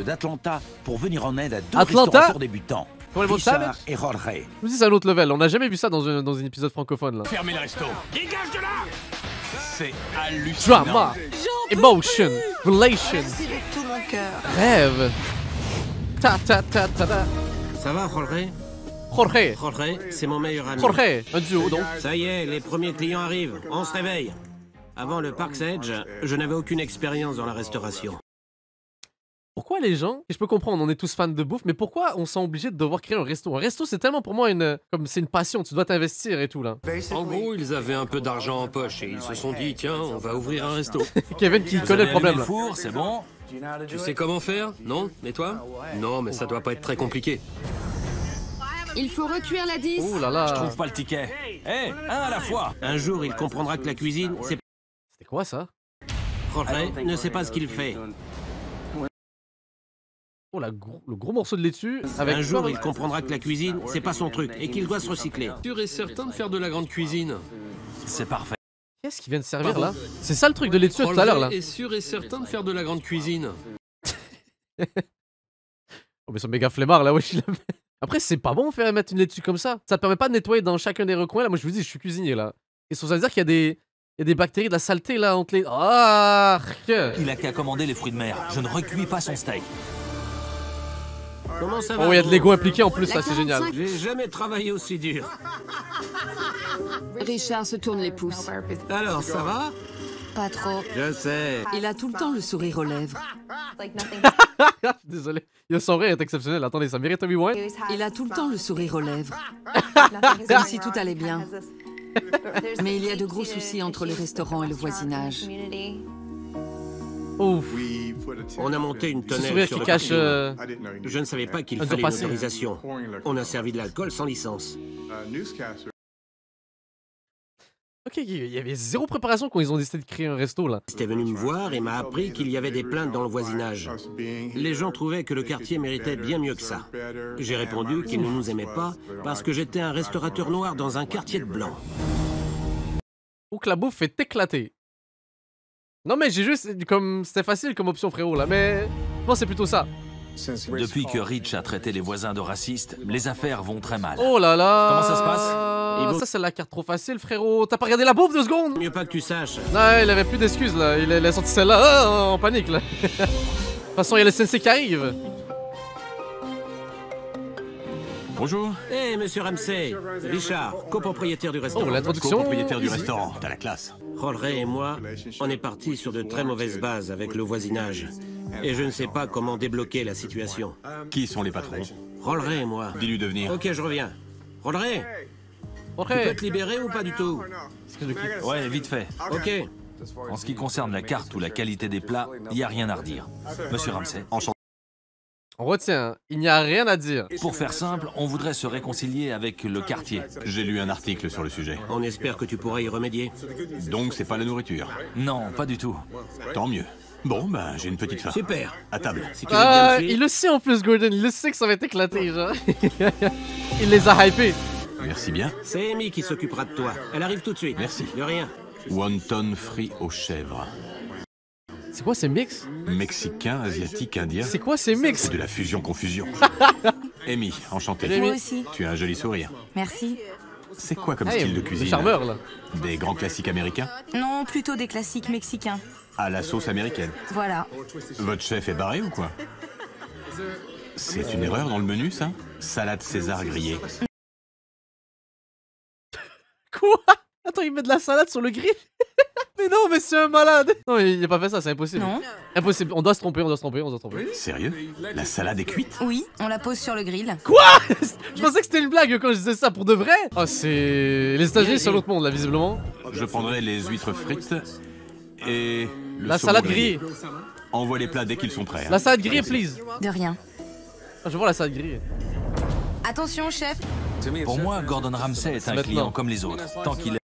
d'Atlanta pour venir en aide à deux Atlanta restaurateurs débutants. Pour les mots de Richard Savage et Jorge. Je me dis c'est un autre level, on a jamais vu ça dans un épisode francophone là. Fermez le resto. Dégage de là. C'est hallucinant. Drama, emotion, relation, Merci de tout mon cœur. rêve. Ta ta ta ta ta. Ça va, Jorge? Jorge, Jorge, c'est mon meilleur ami. Jorge, un duo donc. Ça y est, les premiers clients arrivent. On se réveille. Avant le Park's Edge, je n'avais aucune expérience dans la restauration. Pourquoi les gens, et je peux comprendre, on est tous fans de bouffe, mais pourquoi on sent obligé de devoir créer un resto? Un resto, c'est tellement pour moi comme c'est une passion, tu dois t'investir et tout là. En gros, ils avaient un peu d'argent en poche et ils se sont dit, tiens, on va ouvrir un resto. Kevin qui connaît le problème Le là. four, c'est bon. Tu sais comment faire? Non? Et toi? Non, mais ça doit pas être très compliqué. Il faut recuire la 10. Ouh là Je là. trouve pas le ticket. Hé, un à la fois. Un jour, il comprendra que la cuisine, c'est... C'était quoi ça? Jorge ne sait pas ce qu'il fait. Oh le gros morceau de laitue avec. Un jour, il comprendra que la cuisine, c'est pas son truc et qu'il doit se recycler. Sûr et certain de faire de la grande cuisine. C'est parfait. Qu'est-ce qui vient de servir là? C'est ça le truc de laitue tout à l'heure là. Est sûr et certain de faire de la grande cuisine. Oh mais c'est méga flemmard là, wesh. Après c'est pas bon faire mettre une laitue comme ça. Ça te permet pas de nettoyer dans chacun des recoins là. Moi je vous dis, je suis cuisinier là. Et ça veut dire qu'il y a des bactéries, de la saleté là entre les. Ah. Il a qu'à commander les fruits de mer. Je ne recuis pas son steak. Comment ça va? Oh il y a de l'ego impliqué en plus, ça La c'est génial. 45. J'ai jamais travaillé aussi dur. Richard se tourne les pouces. Alors, ça va? Pas trop. Je sais. Il a tout le temps le sourire aux lèvres. Désolé. Son rire est exceptionnel. Attendez, ça mérite un rewind. Il a tout le temps le sourire aux lèvres. Comme si tout allait bien. Mais il y a de gros soucis entre le restaurant et le voisinage. Ouf. On a monté une Ce tonnelle sourire sur qui le cache. parking. Je ne savais pas qu'il un fallait une passé. autorisation. On a servi de l'alcool sans licence. Ok, il y avait zéro préparation quand ils ont décidé de créer un resto là. Il était venu me voir et m'a appris qu'il y avait des plaintes dans le voisinage. Les gens trouvaient que le quartier méritait bien mieux que ça. J'ai répondu qu'ils ne nous aimaient pas parce que j'étais un restaurateur noir dans un quartier de blancs. Ou que la bouffe est éclatée. Non mais j'ai juste comme c'était facile comme option frérot là, mais je pense que c'est plutôt ça. Depuis que Rich a traité les voisins de racistes, les affaires vont très mal. Oh là là. Comment ça se passe? Ça c'est la carte trop facile frérot. T'as pas regardé la bouffe 2 secondes? Mieux pas que tu saches. Non, il avait plus d'excuses là. Il a sorti celle-là en panique là. De toute façon, il y a le sensei qui arrive. Bonjour. Hé, monsieur Ramsey, Richard, copropriétaire du restaurant. Oh, l'introduction. Copropriétaire du restaurant. T'as la classe. Jorge et moi, on est partis sur de très mauvaises bases avec le voisinage. Et je ne sais pas comment débloquer la situation. Qui sont les patrons? Jorge et moi. Dis-lui de venir. Ok, je reviens. Jorge, Ok. tu peux te libérer ou pas du tout? Ouais, vite fait. Ok. En ce qui concerne la carte ou la qualité des plats, il n'y a rien à redire. Monsieur Ramsey, enchanté. On retient, il n'y a rien à dire. Pour faire simple, on voudrait se réconcilier avec le quartier. J'ai lu un article sur le sujet. On espère que tu pourras y remédier. Donc c'est pas la nourriture. Non, pas du tout. Tant mieux. Bon, ben j'ai une petite faim. Super. À table. Si tu veux bien me suivre. Il le sait en plus Gordon, il le sait que ça va être éclaté genre. Il les a hypés. Merci bien. C'est Amy qui s'occupera de toi. Elle arrive tout de suite. Merci. De rien. Wonton frit aux chèvres. C'est quoi ces mix? Mexicain, asiatique, indien. C'est quoi ces mix? C'est de la fusion-confusion. Amy, enchanté. Salut, Moi Amy. aussi. Tu as un joli sourire. Merci. C'est quoi comme Hey, style de le cuisine? charmeur là. Des grands classiques américains? Non, plutôt des classiques mexicains. À la sauce américaine. Voilà. Votre chef est barré ou quoi? C'est une erreur dans le menu, ça? Salade César grillée. Quoi? Attends, il met de la salade sur le grill? Mais non, mais c'est un malade! Non, il a pas fait ça, c'est impossible. Non. Impossible, on doit se tromper, on doit se tromper, on doit se tromper. Sérieux? La salade est cuite? Oui, on la pose sur le grill. Quoi? Je pensais que c'était une blague quand je disais ça pour de vrai! Oh, c'est. Les États-Unis, c'est l'autre monde là, visiblement. Je prendrai les huîtres frites et le La saumon salade grillé. grillée. Envoie les plats dès qu'ils sont prêts. hein. La salade grillée, please! De rien. Ah, je vois la salade grillée. Attention, chef. Pour moi, Gordon Ramsay est un Maintenant. client comme les autres. Tant qu'il est...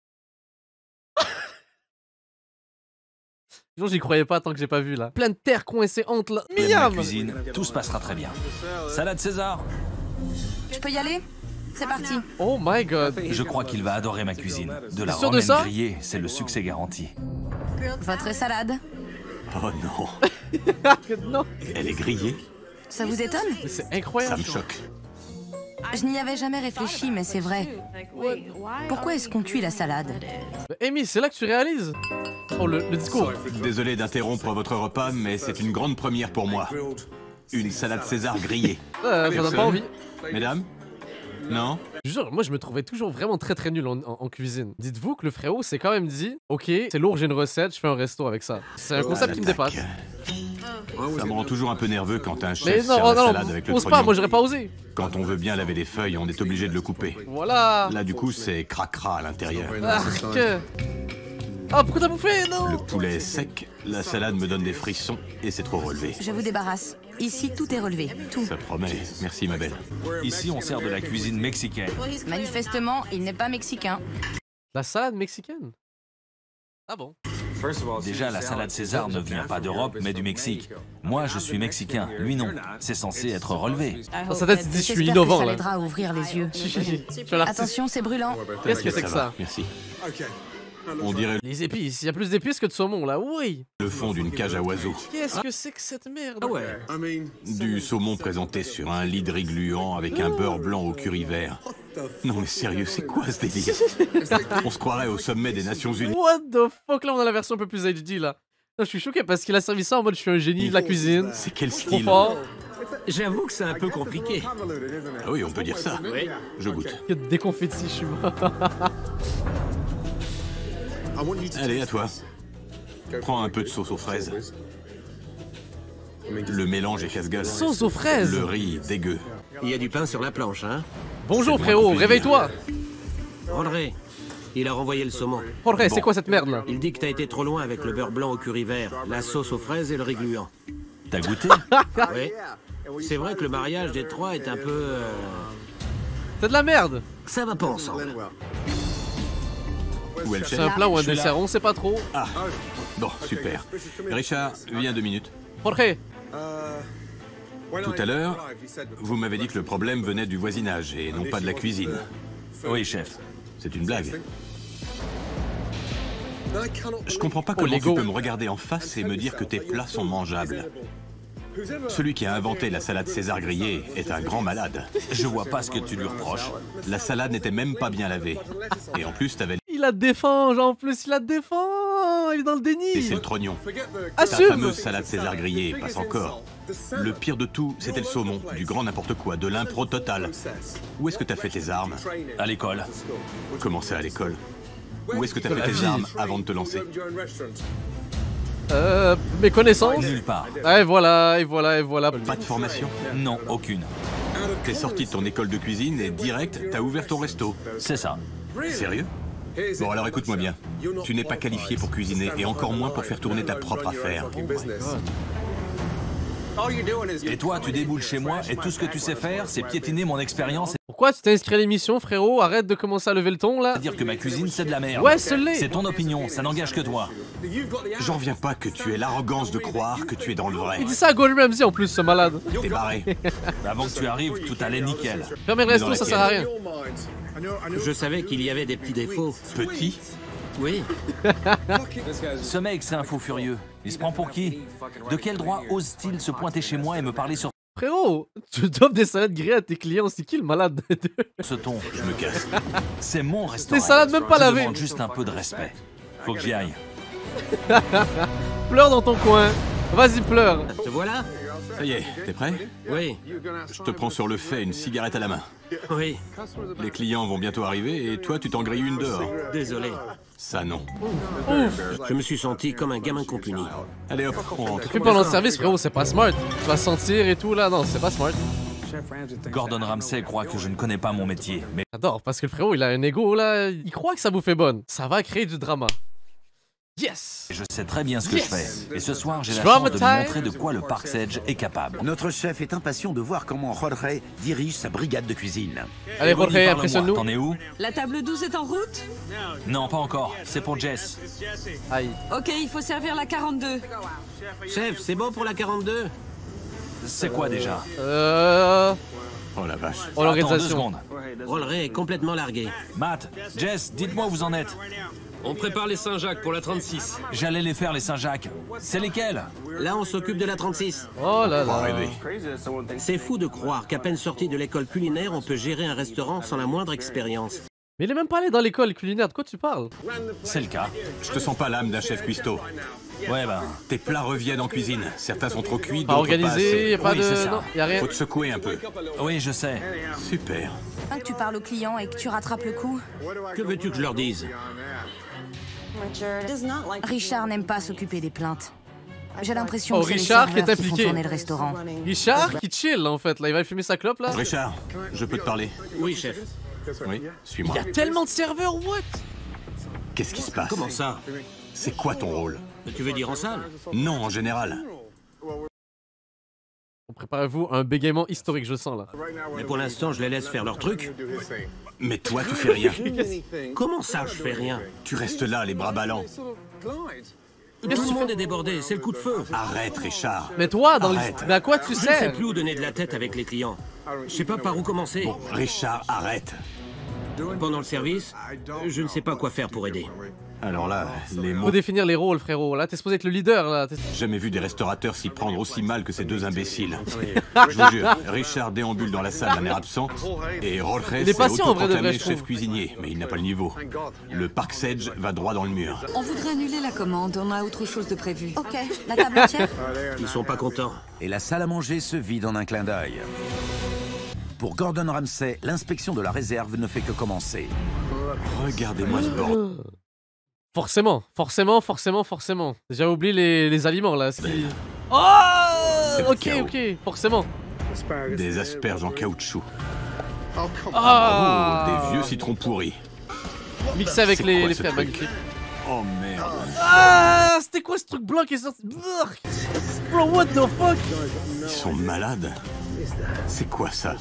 Genre, j'y croyais pas tant que j'ai pas vu là. Plein de terre coincée entre là. aime la Miam! cuisine, tout se passera très bien. Salade César. Je peux y aller? C'est parti. Oh my god. Je crois qu'il va adorer ma cuisine. De la T'es sûr de romaine ça? grillée, c'est le succès garanti. Votre salade. Oh non, Non. elle est grillée. Ça vous étonne? Mais c'est Ça incroyable. me choque. Je n'y avais jamais réfléchi, mais c'est vrai. Pourquoi est-ce qu'on cuit la salade? Amy, c'est là que tu réalises. Oh, le discours. Désolé d'interrompre votre repas, mais c'est une grande première pour moi. Une salade César grillée. Ça donne pas envie. Mesdames? Non? Je vous jure, moi je me trouvais toujours vraiment très nul en cuisine. Dites-vous que le frérot s'est quand même dit, ok, c'est lourd, j'ai une recette, je fais un resto avec ça. C'est un concept qui me dépasse. Ça me rend toujours un peu nerveux quand un Mais chef non, sert la non, salade avec le ose pas, trognon. moi j'aurais pas osé. Quand on veut bien laver des feuilles, on est obligé de le couper. Voilà. Là, du coup, c'est cracra à l'intérieur. Arc. Ah, pourquoi t'as bouffé? Non. Le poulet est sec, la salade me donne des frissons et c'est trop relevé. Je vous débarrasse. Ici, tout est relevé. Tout. Ça promet. Merci, ma belle. Ici, on sert de la cuisine mexicaine. Manifestement, il n'est pas mexicain. La salade mexicaine? Ah bon? Déjà, la salade César ne vient pas d'Europe, mais du Mexique. Moi, je suis mexicain. Lui, non. C'est censé être relevé. Dans sa tête, il dit je suis J'espère innovant que ça là. l'aidera à ouvrir les yeux. Je suis un artiste. Attention, c'est brûlant. Qu'est-ce que c'est que va, ça? Merci. On dirait Les épices, il y a plus d'épices que de saumon là, oui. le fond d'une cage à oiseaux. Qu'est-ce que c'est que cette merde? Ah ouais. Du saumon présenté sur un lit de riz gluant avec un beurre blanc au curry vert. Non mais sérieux, c'est quoi ce délire? On se croirait au sommet des Nations Unies. What the fuck, là on a la version un peu plus HD là. Non, je suis choqué parce qu'il a servi ça en mode je suis un génie de la cuisine. C'est quel Trop style? fort. J'avoue que c'est un peu compliqué. Ah oui, on peut dire ça. Oui. Je goûte. Il y a des confettis, je suis mort. Allez, à toi. Prends un peu de sauce aux fraises. Le mélange est casse-gueule. Sauce aux fraises. Le riz, dégueu. Il y a du pain sur la planche, hein? Bonjour C'est frérot, moi qui réveille-toi. André, il a renvoyé le saumon. Jorge, c'est quoi cette merde là? Il dit que t'as été trop loin avec le beurre blanc au curry vert, la sauce aux fraises et le riz gluant. T'as goûté? Oui. C'est vrai que le mariage des trois est un peu... C'est de la merde. Ça va pas ensemble. Où est le C'est chef? un plat ou un Je suis là. dessert, on sait pas trop. Ah, bon, super. Richard, viens 2 minutes. Jorge, Tout à l'heure, vous m'avez dit que le problème venait du voisinage et non pas de la cuisine. Oui, chef. C'est une blague. Je comprends pas comment Lego. tu peux me regarder en face et me dire que tes plats sont mangeables. Celui qui a inventé la salade César grillée est un grand malade. Je vois pas ce que tu lui reproches. La salade n'était même pas bien lavée. Et en plus, t'avais il la défend, genre en plus il la défend. Il est dans le déni. laissé le trognon. Ta Assume. fameuse salade César grillée passe encore. Le pire de tout, c'était le saumon, du grand n'importe quoi, de l'impro total. Où est-ce que t'as fait tes armes? À l'école. Comment ça à l'école? Où est-ce que t'as fait La tes vie. armes avant de te lancer? Mes connaissances. Nulle part. Et voilà, et voilà, et voilà. Pas de formation? Non, aucune. T'es sorti de ton école de cuisine et direct, t'as ouvert ton resto. C'est ça. Sérieux? Bon alors écoute-moi bien. Tu n'es pas qualifié pour cuisiner et encore moins pour faire tourner ta propre affaire. Et toi, tu déboules chez moi et tout ce que tu sais faire, c'est piétiner mon expérience et Pourquoi tu t'es inscrit à l'émission, frérot? Arrête de commencer à lever le ton là. dire que ma cuisine, c'est de la merde. Ouais, ce l'est. C'est ton opinion, ça n'engage que toi. J'en reviens pas que tu aies l'arrogance de croire que tu es dans le vrai. Il dit ça à Gordon Ramsay en plus, ce malade. T'es barré. Avant que tu arrives, tout allait nickel. Fermer le resto, Dans ça sert à rien. Je savais qu'il y avait des petits défauts. Petit? Oui. Ce mec, c'est un fou furieux. Il se prend pour qui? De quel droit ose-t-il se pointer chez moi et me parler sur Frérot, tu offres des salades grillées à tes clients, c'est qui le malade? ce ton? Je me casse. C'est mon restaurant. Des salades même pas Je lavées. demande juste un peu de respect. Faut que j'y aille. Pleure dans ton coin. Vas-y, pleure. Te voilà? Ça y est, t'es prêt? Oui. Je te prends sur le fait, une cigarette à la main. Oui. Les clients vont bientôt arriver et toi tu t'en grilles une dehors. Désolé. Ça non. Je me suis senti comme un gamin compuni. Allez hop, on rentre. Plus pendant le service, frérot, c'est pas smart. Tu vas sentir et tout là, non, c'est pas smart. Gordon Ramsay croit que je ne connais pas mon métier, mais J'adore, parce que le frérot, il a un ego là, il croit que sa bouffe est bonne. Ça va créer du drama. Yes! je sais très bien ce que Yes. je fais. Et ce soir, j'ai la Drama chance de time. me montrer de quoi le Park's Edge est capable. Notre chef est impatient de voir comment Jorge dirige sa brigade de cuisine. Allez, Vas-y, Jorge, parle-moi. impressionne-nous. T'en es où? La table 12 est en route? Non, pas encore. C'est pour Jess. Aïe. Ok, il faut servir la 42. Chef, c'est bon pour la 42? C'est quoi déjà? Oh la vache. Oh, Attends 2 l'organisation. secondes. Rolleray est complètement largué. Matt, Jess, dites-moi où vous en êtes. On prépare les Saint-Jacques pour la 36. J'allais les faire, les Saint-Jacques. C'est lesquels? Là, on s'occupe de la 36. Oh là Faut là. rêver. C'est fou de croire qu'à peine sorti de l'école culinaire, on peut gérer un restaurant sans la moindre expérience. Mais il est même pas allé dans l'école culinaire, de quoi tu parles? C'est le cas. Je te sens pas l'âme d'un chef cuistot. Ouais, ben... Tes plats reviennent en cuisine. Certains sont trop cuits, Pas d'autres pas organisé, assez. y'a pas Oui, de... c'est ça. Non, y a rien. Faut te secouer un peu. Oui, je sais. Super. Que tu parles au client et que tu rattrapes le coup. Que veux-tu que je leur dise? Richard n'aime pas s'occuper des plaintes. J'ai l'impression Oh, que c'est les Richard qui est serveurs qui font impliqué. tourner le restaurant. Richard qui chill là, en fait, là, il va fumer sa clope là. Richard, je peux te parler? Oui, chef. Oui, Il suis-moi. y a tellement de serveurs, what? Qu'est-ce qui se passe? Comment ça? C'est quoi ton rôle? Tu veux dire en salle? Non, en général. Préparez-vous un bégaiement historique, je sens là. Mais pour l'instant, je les laisse faire leur truc. Mais toi, tu fais rien. Comment ça, je fais rien? Tu restes là, les bras ballants. Tout le monde est débordé, c'est le coup de feu. Arrête, Richard. Mais toi, dans Arrête. mais à quoi tu Je ne sais sers? plus où donner de la tête avec les clients. Je sais pas par où commencer. Richard, arrête. Pendant le service, je ne sais pas quoi faire pour aider. Alors là, les mots... Faut définir les rôles, frérot. Là, t'es supposé être le leader là. Jamais vu des restaurateurs s'y prendre aussi mal que ces deux imbéciles. Je vous jure, Richard déambule dans la salle d'un air absent et Jorge Il est s'est patient, en vrai de vrai, autoproclamé je trouve. chef cuisinier, mais il n'a pas le niveau. Le Park Sedge va droit dans le mur. On voudrait annuler la commande, on a autre chose de prévu. Ok, la table entière? Ils sont pas contents. Et la salle à manger se vide en un clin d'œil. Pour Gordon Ramsay, l'inspection de la réserve ne fait que commencer. Regardez-moi ce bordel. Forcément. J'avais oublié les aliments là. C'est le Oh, ok, chaos. ok, forcément. Des asperges en caoutchouc. Ah, Oh, des vieux citrons pourris. mixé avec C'est les quoi ce frères truc? magnifiques. Oh merde. Ah, c'était quoi ce truc blanc qui est sorti? Brrr. Bro, what the fuck? Ils sont malades. C'est quoi ça?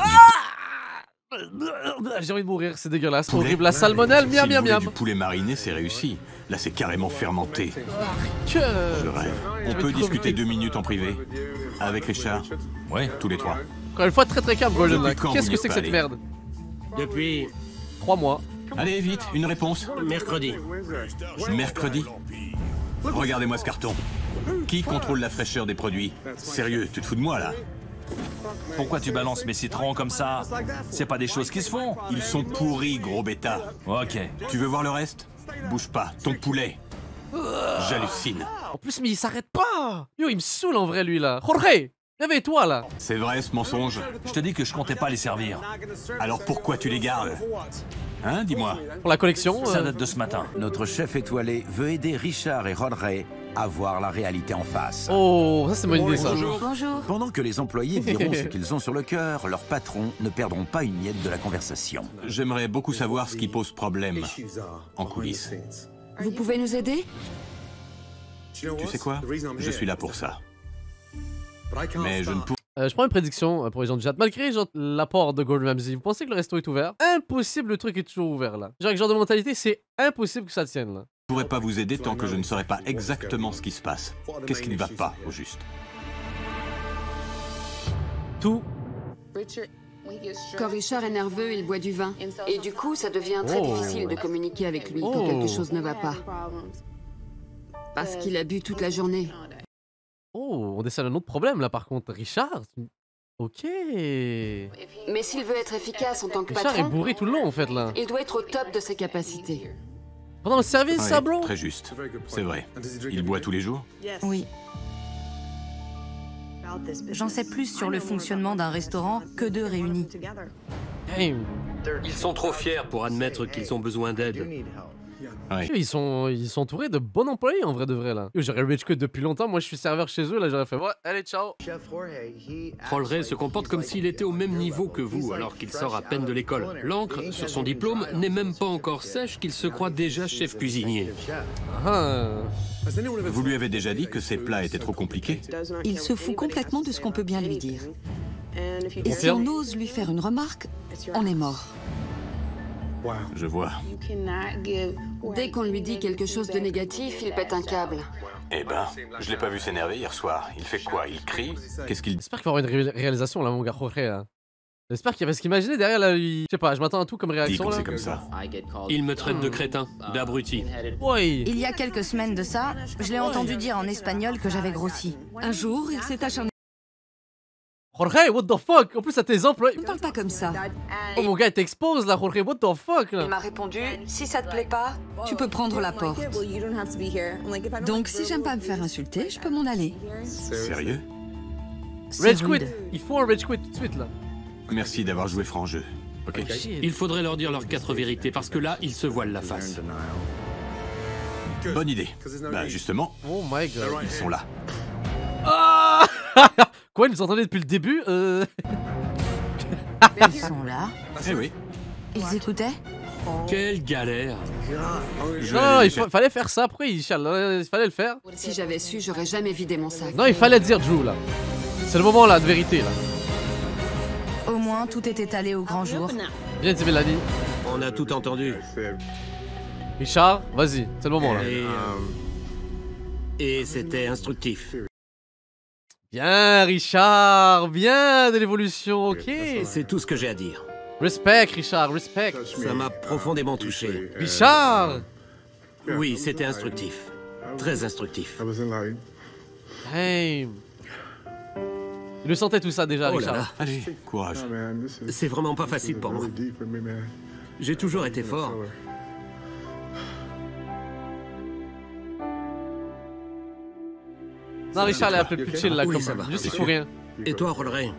J'ai envie de mourir, c'est dégueulasse, Poulet. horrible. La salmonelle, miam S'il miam voulait miam. du poulet mariné, c'est réussi. Là, c'est carrément fermenté. Que... Je rêve. On vais peut crever. discuter 2 minutes en privé. Avec Richard. Oui. Tous les trois. Encore une fois, très calme, Golden. là. Depuis quand Qu'est-ce vous que n'y c'est que êtes cette pas merde? Depuis 3 mois. Allez, vite, une réponse. mercredi. Mercredi. Regardez-moi ce carton. Qui contrôle la fraîcheur des produits? Sérieux, tu te fous de moi là? Pourquoi tu balances mes citrons comme ça? C'est pas des choses qui se font. Ils sont pourris, gros bêta. Ok. Tu veux voir le reste? Bouge pas, ton poulet. J'hallucine. En plus, mais il s'arrête pas. Yo, il me saoule en vrai, lui, là. Jorge, réveille-toi, là. C'est vrai ce mensonge? Je te dis que je comptais pas les servir. Alors pourquoi tu les gardes? Hein, dis-moi. Pour la collection. Ça date de ce matin. Notre chef étoilé veut aider Richard et Rodray à voir la réalité en face. Oh, ça, c'est bonne idée, ça. Bonjour. Pendant que les employés diront ce qu'ils ont sur le cœur, leurs patrons ne perdront pas une miette de la conversation. J'aimerais beaucoup savoir ce qui pose problème en coulisses. Vous pouvez nous aider? Tu sais quoi? Je suis là pour ça. Mais je ne pourrais Je prends une prédiction pour les gens du chat. Malgré genre, l'apport de Gordon Ramsay, vous pensez que le resto est ouvert? Impossible, le truc est toujours ouvert, là. Genre, avec ce genre de mentalité, c'est impossible que ça tienne, là. pas vous aider tant que je ne saurais pas exactement ce qui se passe. Qu'est-ce qui ne va pas, au juste? Tout. Quand Richard est nerveux, il boit du vin. Et du coup, ça devient très difficile de communiquer avec lui quand quelque chose ne va pas. Parce qu'il a bu toute la journée. Oh, on décèle un autre problème, là, par contre. Richard? Ok. Mais s'il veut être efficace en tant que Richard est patron, bourré tout le long, en fait, là. il doit être au top de ses capacités. Pendant le service, Oui, ça, bro? très juste. C'est vrai. Il boit tous les jours? Oui. J'en sais plus sur le fonctionnement d'un restaurant que d'eux réunis. Damn. Ils sont trop fiers pour admettre qu'ils ont besoin d'aide. Ouais. Ils sont entourés de bons employés, en vrai de vrai, là. Yo, j'aurais rage quit depuis longtemps. Moi, je suis serveur chez eux, là, j'aurais fait, ouais, allez, ciao. Rolleray se comporte comme s'il était au même niveau que vous, alors qu'il sort à peine de l'école. L'encre sur son diplôme n'est même pas encore sèche qu'il se croit déjà chef cuisinier. Ah. Vous lui avez déjà dit que ses plats étaient trop compliqués? Il se fout complètement de ce qu'on peut bien lui dire. Et si Confirme. on ose lui faire une remarque, on est mort. Je vois. Dès qu'on lui dit quelque chose de négatif, il pète un câble. Eh ben, je l'ai pas vu s'énerver hier soir. Il fait quoi? Il crie? Qu'est-ce qu'il dit? J'espère qu'il va y avoir une réalisation, là, mon gars, Jorge, là. J'espère qu'il y avait ce qu'imaginait derrière là. Je sais pas, je m'attends à tout comme Dis réaction quand là. c'est comme ça. Il me traite de crétin, d'abruti. Oui. Il y a quelques semaines de ça, je l'ai entendu dire en espagnol que j'avais grossi. Un jour, il s'est acharné. Jorge, what the fuck? En plus, à tes employés. Ne parle pas comme ça. Oh mon gars, il t'expose là, Jorge, what the fuck là? Il m'a répondu, si ça te plaît pas, tu peux prendre la porte. Donc si j'aime pas me faire insulter, je peux m'en aller. Sérieux? Rage quit. rude. Il faut un rage quit tout de suite là. Merci d'avoir joué franc jeu. Ok. Il faudrait leur dire leurs 4 vérités, parce que là, ils se voilent la face. Bonne idée. Bah justement, Oh my god. ils sont là. Ah quoi, ils nous entendaient depuis le début Ils sont là. Eh oui. Ils écoutaient. Quelle galère! Je Non, vais non, aller il fallait faire ça. Pourquoi il chiale? Il fallait le faire. Si j'avais su, j'aurais jamais vidé mon sac. Non, il fallait dire Drew là. C'est le moment là de vérité là. Au moins, tout était allé au grand jour. Viens, dit Mélanie. On a tout entendu. Richard, vas-y, c'est le moment là. Et c'était instructif. Bien, Richard, bien de l'évolution, ok. C'est tout ce que j'ai à dire. Respect, Richard, respect. Ça m'a profondément touché. Richard! Oui, c'était instructif. Très instructif. Damn. Il le sentait tout ça déjà, Oh là Richard. là, Allez, courage. c'est vraiment pas facile pour moi. J'ai toujours été fort. Non, Richard, il est un peu plus chill là, Oui, comme ça va. juste il faut rien. Et toi, Rolleray?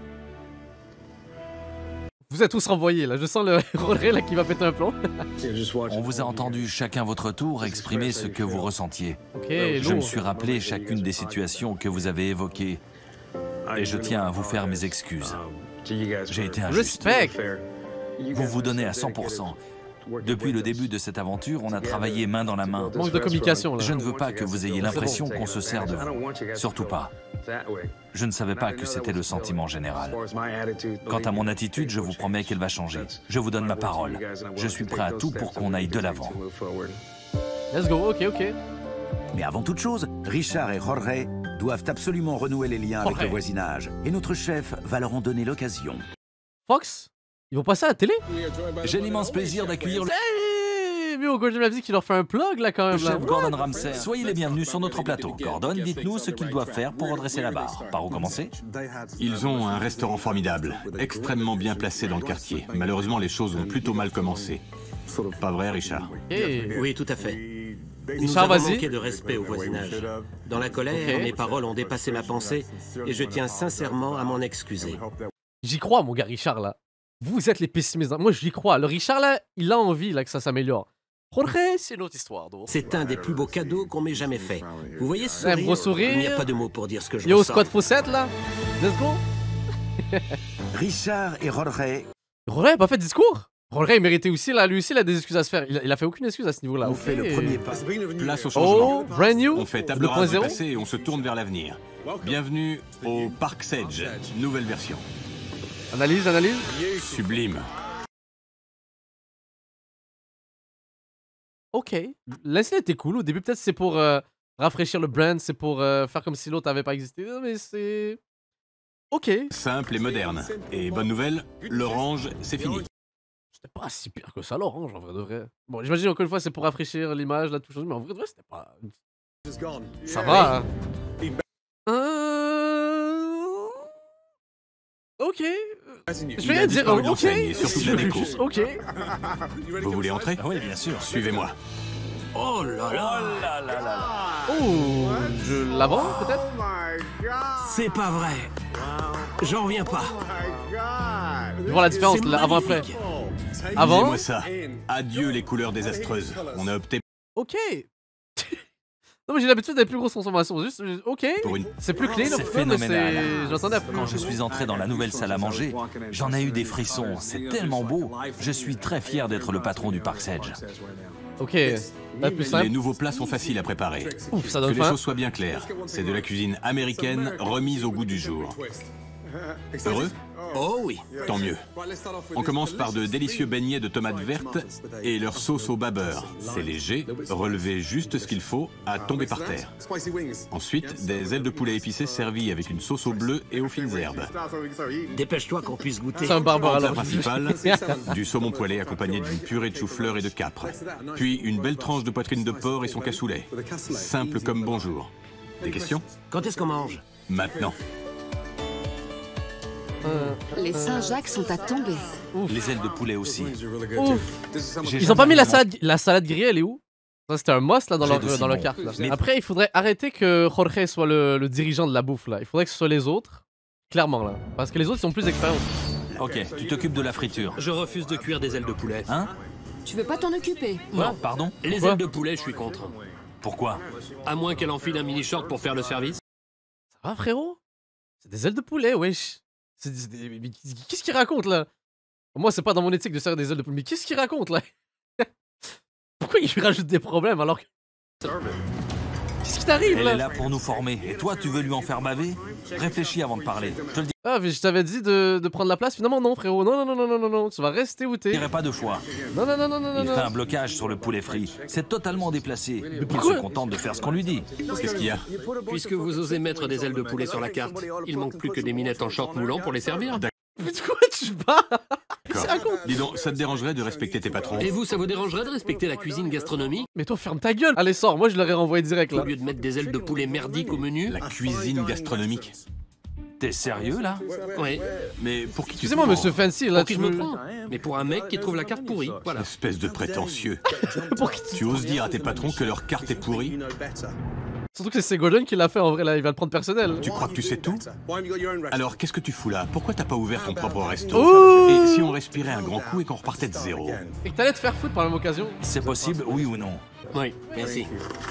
Vous êtes tous renvoyés là, je sens le Rolleray là qui va péter un plomb. On vous a entendu chacun votre tour exprimer ce que vous ressentiez. Ok, Je me lourd. suis rappelé chacune des situations que vous avez évoquées. Et je tiens à vous faire mes excuses. J'ai été injuste. Respect. Vous vous donnez à 100%. Depuis le début de cette aventure, on a travaillé main dans la main. Manque de communication là. Je ne veux pas que vous ayez l'impression qu'on se sert de vous. Surtout pas. Je ne savais pas que c'était le sentiment général. Quant à mon attitude, je vous promets qu'elle va changer. Je vous donne ma parole. Je suis prêt à tout pour qu'on aille de l'avant. Let's go, ok, ok. Mais avant toute chose, Richard et Jorge doivent absolument renouer les liens avec Jorge. le voisinage. Et notre chef va leur en donner l'occasion. Fox, ils vont passer à la télé? J'ai l'immense plaisir d'accueillir le Hey, mais au Gordon Ramsay qui leur fait un plug là quand même là. chef Gordon Ramsay. Soyez les bienvenus sur notre plateau. Gordon, dites-nous ce qu'ils doivent faire pour redresser la barre. Par où commencer? Ils ont un restaurant formidable, extrêmement bien placé dans le quartier. Malheureusement, les choses ont plutôt mal commencé. Pas vrai, Richard? Ok. Oui, tout à fait. Nous Richard, avons vas-y. manqué de respect au voisinage. Dans la colère, Ok. mes paroles ont dépassé ma pensée et je tiens sincèrement à m'en excuser. J'y crois, mon gars Richard là. Vous êtes les pessimistes. Moi, j'y crois. Le Richard là, il a envie là que ça s'améliore. Jorge, c'est une autre histoire. Donc. C'est un des plus beaux cadeaux qu'on m'ait jamais fait. Vous voyez ce Un sourire? gros sourire. Il n'y a pas de mots pour dire ce que je Yo, ressens. Squad Fawcett là. Let's go. Richard et Jorge Jorge a pas fait de discours. Jorge, il méritait aussi là. Lui aussi, il a des excuses à se faire. Il a fait aucune excuse à ce niveau-là. ont Ok. fait le premier pas. Place au changement. Oh, brand new. On fait table rase du 2.0. passé et on se tourne vers l'avenir. Bienvenue au Park Sedge, nouvelle version. Analyse, analyse. Sublime. Ok. L'incident était cool. Au début, peut-être c'est pour rafraîchir le brand, c'est pour faire comme si l'autre n'avait pas existé. Non, mais c'est. Ok. Simple et moderne. Et bonne nouvelle, l'orange, c'est fini. C'était pas si pire que ça, l'orange, en vrai de vrai. Bon, j'imagine encore une fois, c'est pour rafraîchir l'image, la touche, mais en vrai de vrai, c'était pas. Ça va, hein. Ok. Je Il vais a rien dire. disparu de Ok. l'enseigne et surtout de la déco. Juste, ok. Vous voulez entrer? Oui, bien sûr. Suivez-moi. Oh là là! Oh, je l'avance peut-être. C'est pas vrai! J'en reviens pas! Je vois la différence C'est là, avant-après. magnifique. Avant. Lisez-moi ça. Adieu les couleurs désastreuses. On a opté Ok. Non, mais j'ai l'habitude des plus grosses consommations. Juste, ok. pour une... C'est plus clean, C'est of course, mais phénoménal. j'entendais. Quand je suis entré dans la nouvelle salle à manger, j'en ai eu des frissons. C'est tellement beau. Je suis très fier d'être le patron du Park Sedge. Ok. La plus Les simple. nouveaux plats sont faciles à préparer. Ouf, ça Que donne les faim. choses soient bien claires. C'est de la cuisine américaine remise au goût du jour. Heureux? Oh oui. Tant mieux. On commence par de délicieux beignets de tomates vertes et leur sauce au bas beurre. C'est léger, relevez juste ce qu'il faut à tomber par terre. Ensuite, des ailes de poulet épicées servies avec une sauce au bleu et aux fines herbes. Dépêche-toi qu'on puisse goûter. C'est un barbare Plat alors. principal, du saumon poêlé accompagné d'une purée de chou-fleur et de capre. Puis une belle tranche de poitrine de porc et son cassoulet. Simple comme bonjour. Des questions? Quand est-ce qu'on mange? Maintenant. Les Saint-Jacques sont à tomber. Les ailes de poulet aussi. Ouf. J'ai Ils ont pas jamais mis la vraiment- salade grillée, elle est où? Ça, c'était un must là dans J'ai leur, de dans leur Simon. carte. Là. Mais- Après, il faudrait arrêter que Jorge soit le dirigeant de la bouffe là. Il faudrait que ce soit les autres. Clairement là. Parce que les autres ils sont plus expérimentés. Ok, tu t'occupes de la friture. Je refuse de cuire des ailes de poulet. Hein? Tu veux pas t'en occuper? Non, Pardon? les Pourquoi ailes de poulet, je suis contre. Pourquoi? À moins qu'elle enfile un mini-short pour faire le service. Ça va frérot? C'est des ailes de poulet, wesh. Mais qu'est-ce qu'il raconte là? Moi, c'est pas dans mon éthique de servir des ailes de poulet. Mais qu'est-ce qu'il raconte là? Pourquoi il lui rajoute des problèmes alors que. Qu'est-ce qui t'arrive Elle là? est là pour nous former. Et toi, tu veux lui en faire baver? Réfléchis avant de parler. Je te le Ah, mais je t'avais dit de prendre la place. Finalement, non, frérot. Non, non, non, non, non, non, non. Tu vas rester où t'es. dirai pas deux fois. Non, non, non, non, non, Il non. fait un blocage sur le poulet frit. C'est totalement déplacé. Il pourquoi se contente de faire ce qu'on lui dit. Qu'est-ce qu'il y a? Puisque vous osez mettre des ailes de poulet sur la carte, il manque plus que des minettes en short moulant pour les servir. Mais de quoi tu parles? Qu'est-ce qu'il raconte? Dis donc, ça te dérangerait de respecter tes patrons? Et vous, ça vous dérangerait de respecter la cuisine gastronomique Mais toi, ferme ta gueule. Allez, sors. Moi, je l'aurais renvoyé direct là. au lieu de mettre des ailes de poulet merdiques au menu? La cuisine gastronomique. T'es sérieux là? Oui. Mais pour qui tu Excusez-moi, te prends? monsieur Fancy, là, Pour qui tu je me me. prends? Mais pour un mec qui trouve la carte pourrie. Voilà. Espèce de prétentieux. Pour qui Tu oses dire à tes patrons que leur carte est pourrie? Surtout que c'est Ségolène qui l'a fait en vrai là. Il va le prendre personnel. Tu crois que tu sais tout? Alors, qu'est-ce que tu fous là? Pourquoi t'as pas ouvert ton propre resto? Ouh. Et si on respirait un grand coup et qu'on repartait de zéro? Et que t'allais te faire foutre par la même occasion. C'est possible, oui ou non? Oui, merci.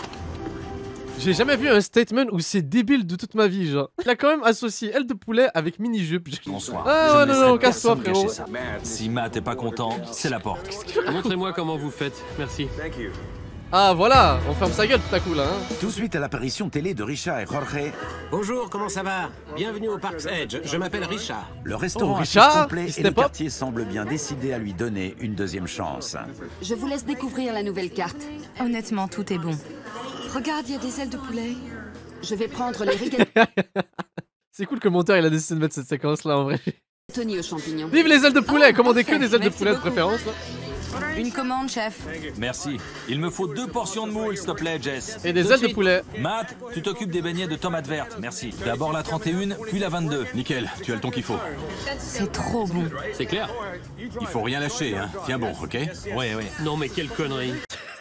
J'ai jamais vu un statement aussi débile de toute ma vie, genre. Il a quand même associé aile de poulet avec mini-jupe. Bonsoir. Ah Je ouais, ne non, laisserai non, casse-toi, personne cacher frérot. ça. Si Matt est pas content, c'est la porte. Montrez-moi comment vous faites. Merci. Ah voilà, on ferme sa gueule tout à coup là. Hein. Tout de suite à l'apparition télé de Richard et Jorge, Bonjour, comment ça va? Bienvenue au Park's Edge. Je m'appelle Richard. le restaurant Oh, affiche Richard, complet il et step le up. quartier semble bien décidé à lui donner une deuxième chance. Je vous laisse découvrir la nouvelle carte. Honnêtement, tout est bon. Regarde, il y a des ailes de poulet. Je vais prendre les rigatoni C'est cool que le monteur il a décidé de mettre cette séquence là en vrai. aux champignons. Vive les ailes de poulet, Ah, commandez que parfait. des ailes de Merci poulet de beaucoup. préférence là. Une commande, chef. Merci. Il me faut 2 portions de moules, s'il te plaît, Jess. Et des Tout de ailes de suite. poulet. Matt, tu t'occupes des beignets de tomates vertes. Merci. D'abord la 31, puis la 22. Nickel, tu as le ton qu'il faut. C'est trop bon. C'est clair? Il faut rien lâcher, hein. Tiens bon, ok? Oui, oui. Non mais quelle connerie.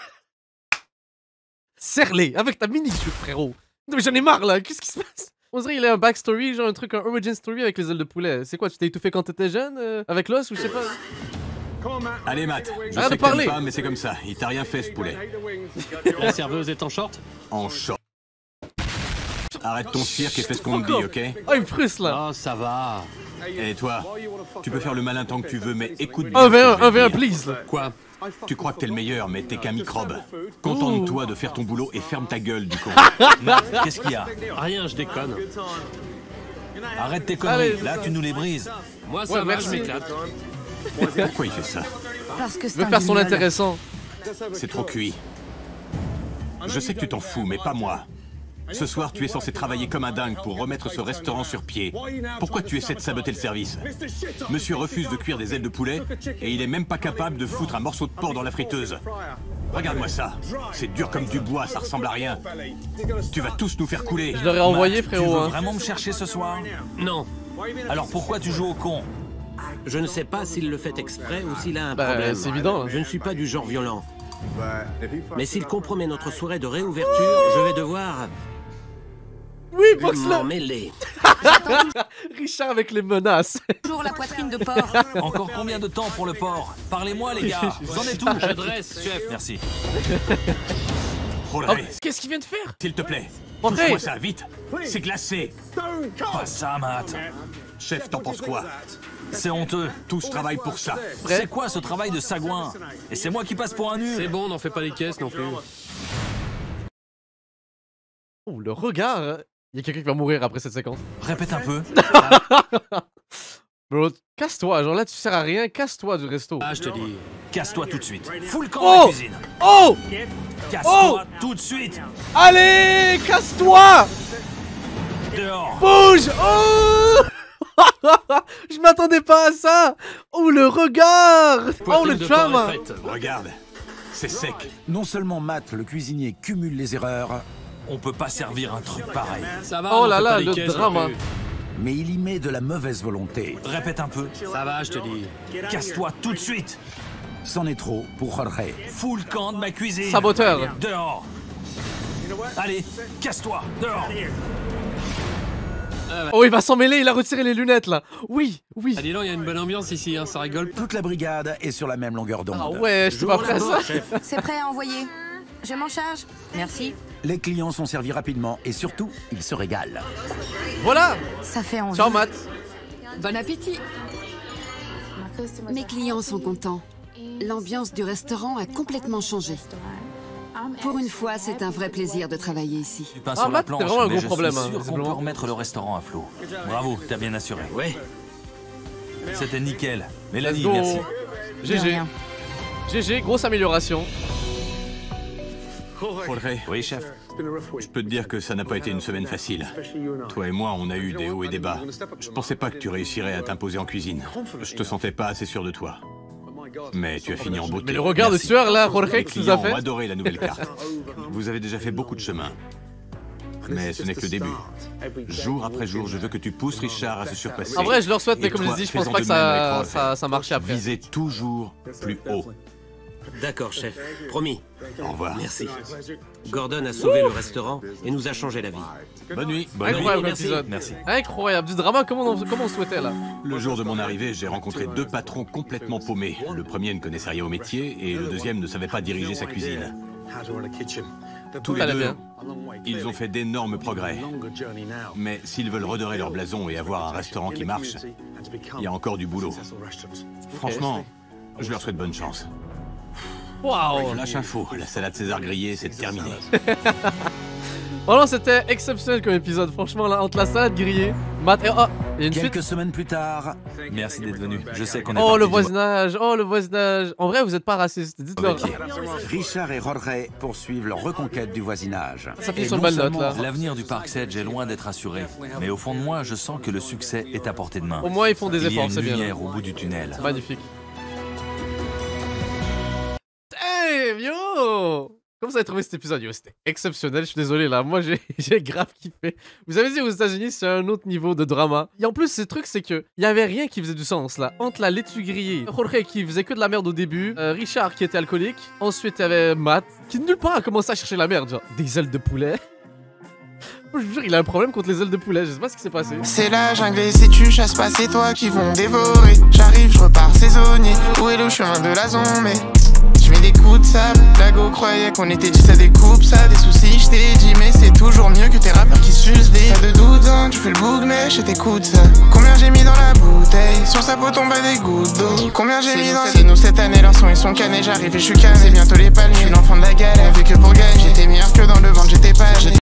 Serre-les avec ta mini-jupe, frérot. Non mais j'en ai marre là, qu'est-ce qui se passe? On dirait qu'il a un backstory, genre un truc, un origin story avec les ailes de poulet. C'est quoi, tu t'es étouffé quand t'étais jeune avec l'os ou je sais pas? Allez, Matt, je Arrête sais de que t'aimes parler. pas, mais c'est comme ça. Il t'a rien fait, ce poulet. La serveuse est en short? En short. Arrête ton cirque et fais ce qu'on te dit, ok? Oh il me frustre là. Ah, ça va. Et toi, tu peux faire le malin tant que tu veux, mais écoute bien. 1v1, ce que je vais 1v1 te dire. please là. Quoi? Tu crois que t'es le meilleur, mais t'es qu'un microbe. Contente-toi de faire ton boulot et ferme ta gueule, du con. Matt, qu'est-ce qu'il y a? Rien, je déconne. Arrête tes conneries. Allez. Là, tu nous les brises. Moi, ça Ouais, va, merci. je m'éclate. Pourquoi il fait ça? Parce que Il c'est veut un faire son guignol. intéressant. C'est trop cuit. Je sais que tu t'en fous, mais pas moi. Ce soir, tu es censé travailler comme un dingue pour remettre ce restaurant sur pied. Pourquoi tu essaies de saboter le service? Monsieur refuse de cuire des ailes de poulet et il est même pas capable de foutre un morceau de porc dans la friteuse. Regarde-moi ça. C'est dur comme du bois, ça ressemble à rien. Tu vas tous nous faire couler. Je l'aurais envoyé Matt, frérot. Tu veux Hein. vraiment me chercher ce soir? Non. Alors pourquoi tu joues au con? Je ne sais pas s'il le fait exprès ou s'il a un Bah problème. c'est évident. Là. Je ne suis pas du genre violent. Mais s'il compromet notre soirée de réouverture, je vais devoir Oui, boxe m'en là. mêler. Richard avec les menaces. Toujours la poitrine de porc. Encore combien de temps pour le porc? Parlez-moi, les gars. Vous en êtes où? Je dresse, chef. Merci. Oh, Rolleray, qu'est-ce qu'il vient de faire? s'il te plaît. André. Touche-moi ça, vite. C'est glacé. Pas ça, Matt. Chef, t'en penses quoi? C'est honteux. Tous travaillent pour ça. C'est quoi ce travail de sagouin? Et c'est moi qui passe pour un nul. C'est bon, n'en fais pas des caisses non plus. Oh le regard. Il y a quelqu'un qui va mourir après cette séquence. Répète un peu. Bro, casse-toi, genre là tu sers à rien, casse-toi du resto. Ah, je te dis. Casse-toi tout de suite. Fous le camp Oh de la cuisine. Oh Casse-toi tout de suite. Allez, casse-toi. Dehors. Bouge. Oh je m'attendais pas à ça. Oh le regard. Oh le drama. Regarde, c'est sec. Non seulement Matt, le cuisinier, cumule les erreurs, On peut pas servir un truc pareil. Ça va, Oh on là fait là, pas des le caisses drama. non plus. mais il y met de la mauvaise volonté. Répète un peu. Ça va, je te dis. Casse-toi tout de suite. C'en est trop pour Jorge. Fous le camp de ma cuisine. Saboteur. Dehors. Allez, casse-toi. Dehors. Oh il va s'en mêler, il a retiré les lunettes là. Oui, oui. Ah, dis donc, il y a une bonne ambiance ici, hein, ça rigole. Toute la brigade est sur la même longueur d'onde. Ah ouais, je suis pas prêt à ça. C'est prêt à envoyer. Je m'en charge. Merci. Les clients sont servis rapidement et surtout, ils se régalent. Voilà. Ça fait envie. Ciao Matt. Bon appétit. Mes clients sont contents. L'ambiance du restaurant a complètement changé. Pour une fois, c'est un vrai plaisir de travailler ici. Du pain Ah, sur la Matt, planche, c'est vraiment un mais gros je problème, suis hein, sûr qu'on visiblement. peut remettre le restaurant à flot. Bravo, t'as bien assuré. Ouais. C'était nickel. Let's Mélanie, go. merci. De GG. rien. GG, grosse amélioration. Jorge, Oui, chef. je peux te dire que ça n'a pas été une semaine facile. Toi et moi, on a eu des hauts et des bas. Je pensais pas que tu réussirais à t'imposer en cuisine. Je te sentais pas assez sûr de toi. Mais tu as fini en beauté. Mais le regard de Merci. sueur là, Jorge, Les que tu nous as clients ont fait. adoré la nouvelle carte. Vous avez déjà fait beaucoup de chemin. Mais ce n'est que le début. Jour après jour, je veux que tu pousses Richard à se surpasser. En vrai, je leur souhaite, mais Et comme je toi, l'ai dit, je pense fais-en pas que de même avec ça marche après. Visez toujours plus haut. D'accord, chef. Promis. Au revoir. Merci. Gordon a sauvé le restaurant et nous a changé la vie. Bonne nuit. Bonne nuit. Incroyable merci. épisode. Merci. Incroyable, du drama comme on souhaitait là. Le jour de mon arrivée, j'ai rencontré deux patrons complètement paumés. Le premier ne connaissait rien au métier et le deuxième ne savait pas diriger sa cuisine. Tous les Allez deux, bien. ils ont fait d'énormes progrès. Mais s'ils veulent redorer leur blason et avoir un restaurant qui marche, il y a encore du boulot. Franchement, je leur souhaite bonne chance. Waouh. Lâche info, la salade César grillée, c'est terminé. Vraiment, c'était exceptionnel comme épisode. Franchement, là, entre la salade grillée, Matt et. Oh, il y a une suite. Quelques semaines plus tard, Merci d'être venu. Je sais qu'on est Oh, parti le du voisinage. Oh, le voisinage. En vrai, vous êtes pas raciste. Dites-le. mauvais pied. Richard et Jorge poursuivent leur reconquête du voisinage. Ça finit Et sur une non belle note, seulement là. L'avenir du Parc Sedge est loin d'être assuré. Mais au fond de moi, je sens que le succès est à portée de main. Au moins, ils font des Il y a efforts, une c'est bien. lumière au bout du tunnel. C'est magnifique. Damn, yo! Comment vous avez trouvé cet épisode? Yo, c'était exceptionnel, je suis désolé là, moi j'ai grave kiffé. Vous avez dit aux États-Unis, c'est un autre niveau de drama. Et en plus, ce truc, c'est que il y avait rien qui faisait du sens là. Entre la laitue grillée, Jorge qui faisait que de la merde au début, Richard qui était alcoolique, ensuite il y avait Matt qui nulle part a commencé à chercher la merde, genre des ailes de poulet. Je vous jure, il a un problème contre les ailes de poulet, je sais pas ce qui s'est passé. C'est la jungle et si tu chasses pas, c'est toi qui vont dévorer. J'arrive, je repars saisonnier. Où est le chemin de la zone? Je mets des coups de sable. Lago croyait qu'on était 10 à des coupes, ça. Des soucis, je t'ai dit, mais c'est toujours mieux que tes rappeurs qui s'usent des. Pas de doute, hein, tu fais le bouc, mais je t'écoute ça. Combien j'ai mis dans la bouteille? Sur sa peau tombe des gouttes d'eau. Combien j'ai mis dans. C'est nous cette année, leur son et son canet. J'arrive et je suis calme. C'est bientôt les palmes, je suis l'enfant de la galère. Vu que pour gagner, j'étais meilleur que dans le ventre, j'étais pas.